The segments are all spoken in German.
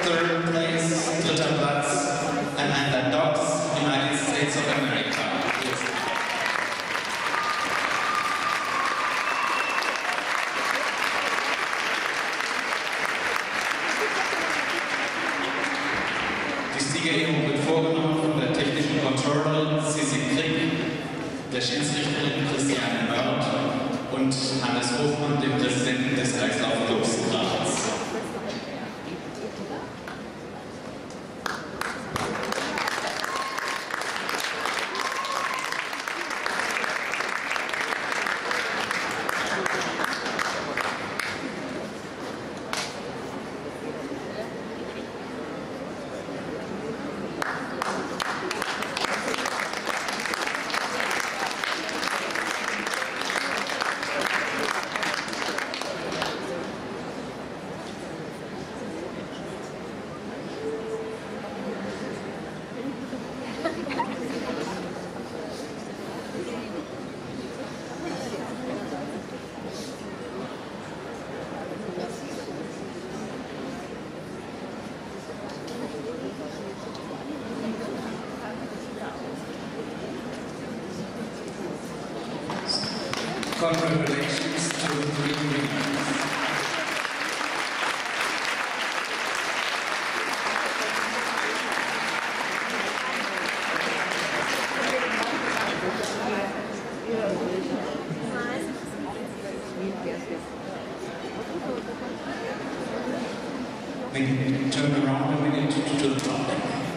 third place, dritter Platz, Amanda Dobbs, United States of America. Die Siegerehrung wird vorgenommen von der technischen Controllerin Sissi Krieg, der Schiedsrichterin Christiane Mörth und Hannes Hofmann, dem Präsidenten des Kreislaufclubs Graz. Congratulations to the three winners. We can turn around and we need to do the top.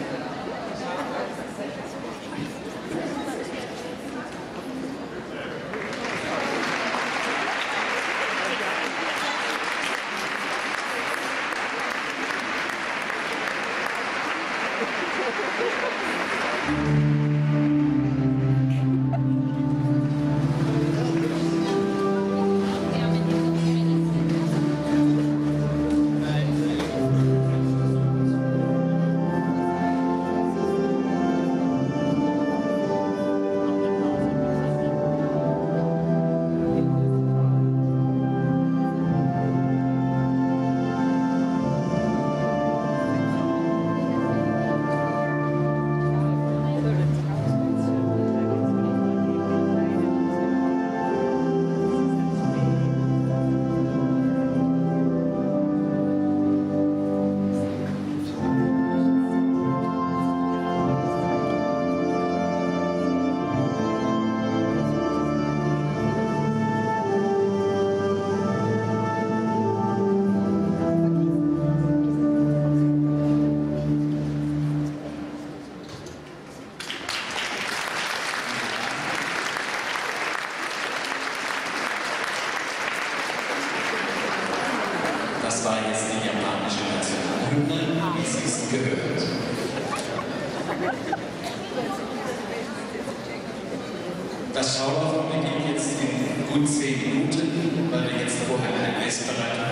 Das war jetzt die japanische Nationalhymne, wie sie es gehört. Das Schaulaufen beginnt jetzt in gut 10 Minuten, weil wir jetzt vorher ein Eis bereit haben.